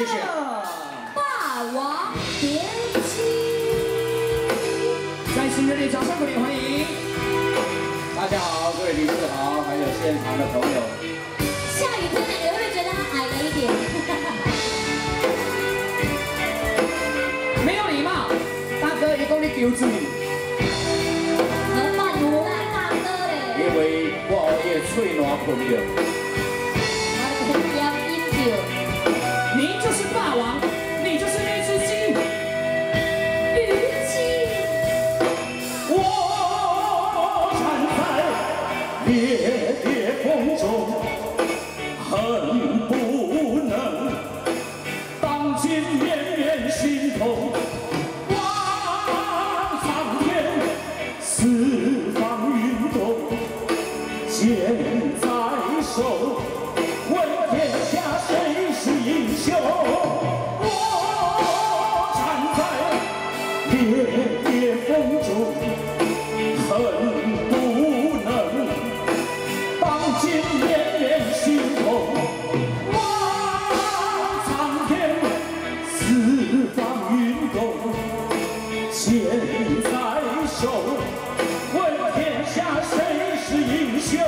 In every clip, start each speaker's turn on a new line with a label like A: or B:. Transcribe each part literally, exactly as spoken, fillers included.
A: 谢谢。
B: 霸王别姬，
A: 再次热烈掌声鼓励欢迎！大家好，各位理事好，还有现场的朋友。
B: 下雨天你会不会觉得他矮了一点？
A: 没有礼貌，大哥，伊讲你丢子。
B: 很满足啦，大哥嘞。
A: 因为我后夜喙烂困了。 你就是霸王，你就是那只鸡，虞姬。我站在烈烈风中，恨不能当今绵绵心头。望苍天，四方云动，剑在手。 问天下谁是英雄？我站在烈烈风中，恨不能当今绵绵心头。望苍天，四方云动，剑在手。问天下谁是英雄？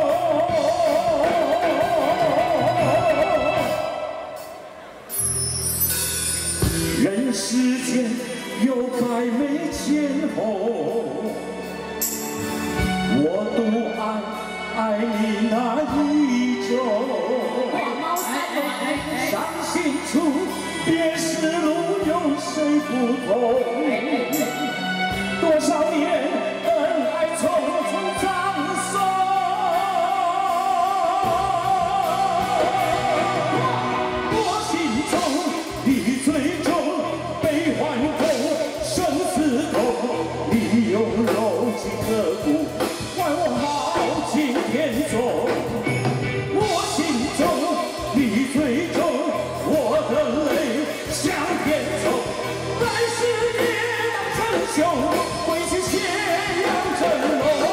A: 人世间有百媚千红，我独爱爱你那一种。伤心处，别时路有谁不同？多少年恩爱匆匆葬送。 用柔情刻骨，换我豪情天纵。我心中，你最重，我的泪向天冲。来世也当成兄，为情血染峥嵘。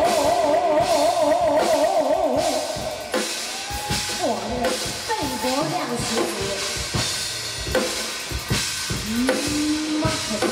B: 哇，那个肺活量十足。嗯，妈可。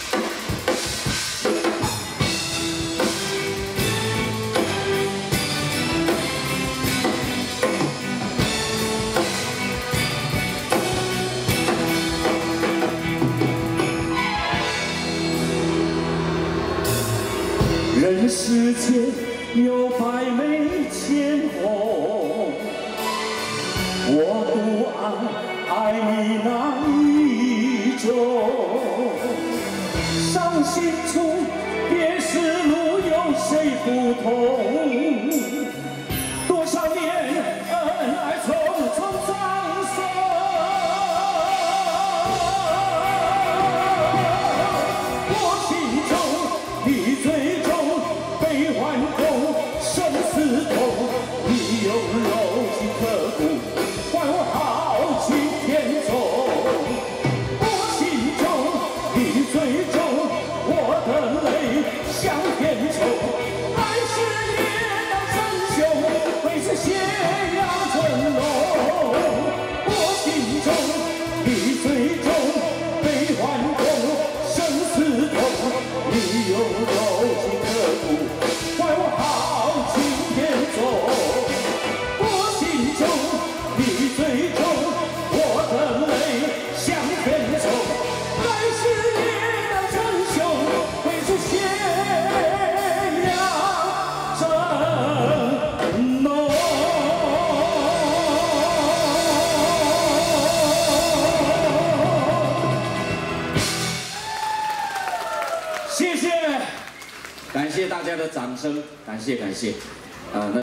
A: 人世间有百媚千红，我独爱爱你那一种。伤心处，别时路有谁不同？多少年恩爱匆匆葬送。我心中你最重。 悲欢痛，生死痛，你用柔情刻骨换我豪情天纵。我心中你最重，我的泪向天冲。来世也当成兄，为此血染峥嵘。我心中你最重，悲欢痛，生死痛，你用柔情刻骨。 换我豪情天纵，我心中你最重，我的泪向天冲。来世也当成兄，为此血染峥嵘。谢谢。 感谢大家的掌声，感谢感谢，啊、呃、那。